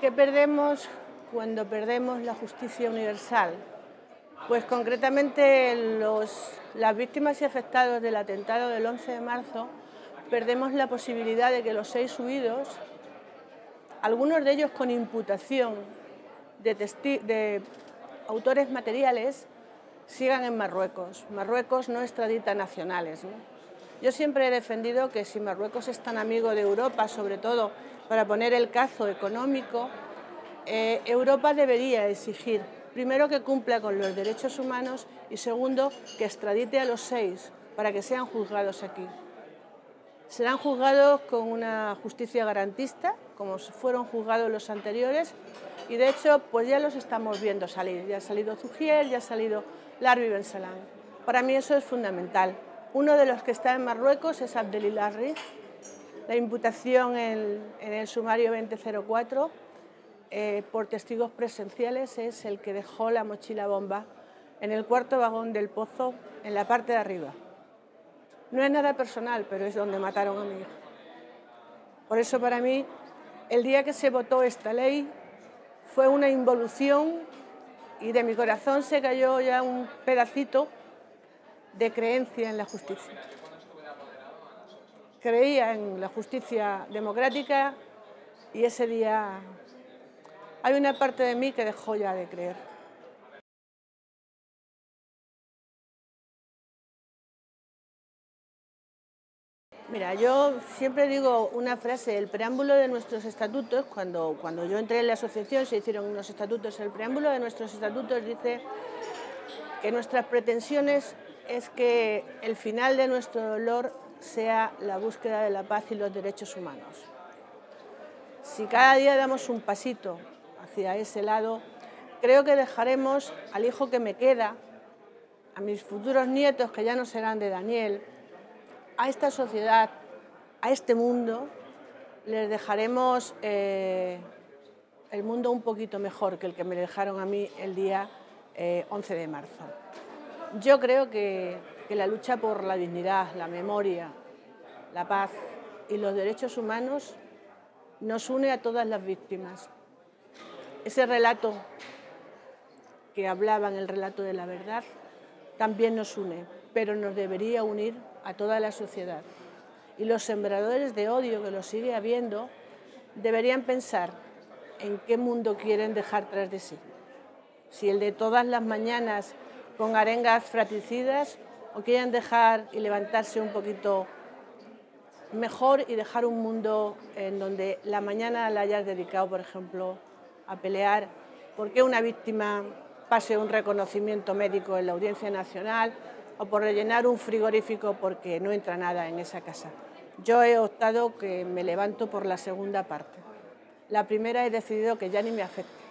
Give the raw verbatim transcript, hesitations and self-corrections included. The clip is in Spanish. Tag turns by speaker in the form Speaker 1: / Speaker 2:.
Speaker 1: ¿Qué perdemos cuando perdemos la justicia universal? Pues concretamente los, las víctimas y afectados del atentado del once de marzo perdemos la posibilidad de que los seis huidos, algunos de ellos con imputación de, de autores materiales, sigan en Marruecos. Marruecos no extradita nacionales, ¿no? Yo siempre he defendido que si Marruecos es tan amigo de Europa, sobre todo para poner el cazo económico, eh, Europa debería exigir, primero, que cumpla con los derechos humanos y segundo, que extradite a los seis para que sean juzgados aquí. Serán juzgados con una justicia garantista, como fueron juzgados los anteriores, y de hecho pues ya los estamos viendo salir. Ya ha salido Zugier, ya ha salido Larbi Ben Salam. Para mí eso es fundamental. Uno de los que está en Marruecos es Abdelilah Rif. La imputación en, en el sumario veinte cero cuatro eh, por testigos presenciales es el que dejó la mochila bomba en el cuarto vagón del pozo, en la parte de arriba. No es nada personal, pero es donde mataron a mi hijo. Por eso para mí, el día que se votó esta ley fue una involución y de mi corazón se cayó ya un pedacito de creencia en la justicia. Creía en la justicia democrática y ese día hay una parte de mí que dejó ya de creer. Mira, yo siempre digo una frase, el preámbulo de nuestros estatutos, cuando, cuando yo entré en la asociación se hicieron unos estatutos, el preámbulo de nuestros estatutos dice que nuestras pretensiones es que el final de nuestro dolor sea la búsqueda de la paz y los derechos humanos. Si cada día damos un pasito hacia ese lado, creo que dejaremos al hijo que me queda, a mis futuros nietos que ya no serán de Daniel, a esta sociedad, a este mundo, les dejaremos eh, el mundo un poquito mejor que el que me dejaron a mí el día eh, once de marzo. Yo creo que, que la lucha por la dignidad, la memoria, la paz y los derechos humanos nos une a todas las víctimas. Ese relato que hablaban, el relato de la verdad, también nos une, pero nos debería unir a toda la sociedad. Y los sembradores de odio, que lo sigue habiendo, deberían pensar en qué mundo quieren dejar tras de sí. Si el de todas las mañanas con arengas fratricidas, o quieren dejar y levantarse un poquito mejor y dejar un mundo en donde la mañana la hayas dedicado, por ejemplo, a pelear porque una víctima pase un reconocimiento médico en la Audiencia Nacional o por rellenar un frigorífico porque no entra nada en esa casa. Yo he optado que me levanto por la segunda parte. La primera he decidido que ya ni me afecta.